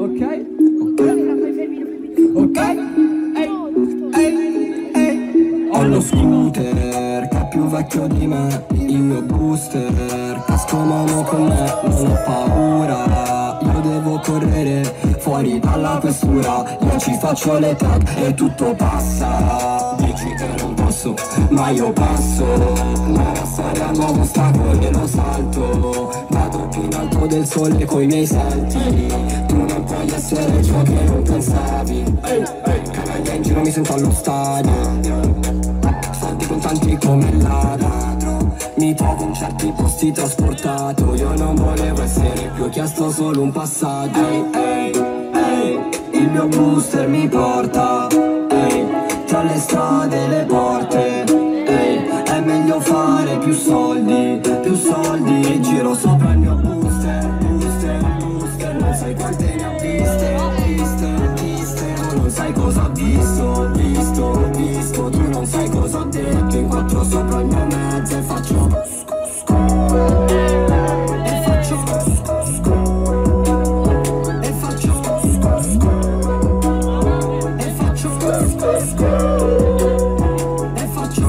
ok? Ok? Ho lo scooter che è più vecchio di me, il mio booster, casco mano con me, non ho paura. Io devo correre fuori dalla questura, io ci faccio le tag e tutto passa. Dici che non posso, ma io passo. Nuova storia, nuovo ostacolo e lo salto. Vado più in alto del sole coi miei salti. Tu non puoi essere ciò che non pensavi. Canaglia in giro mi sento allo stadio. Soldi contanti come ladro, mi trovo in certi posti trasportato. Io non volevo essere più, ho chiesto solo un passaggio. Il mio booster mi porta tra le strade e le porte. È meglio fare più soldi, giro sopra il mio booster, booster. Non sai quante ne ha viste, non sai cosa ha visto.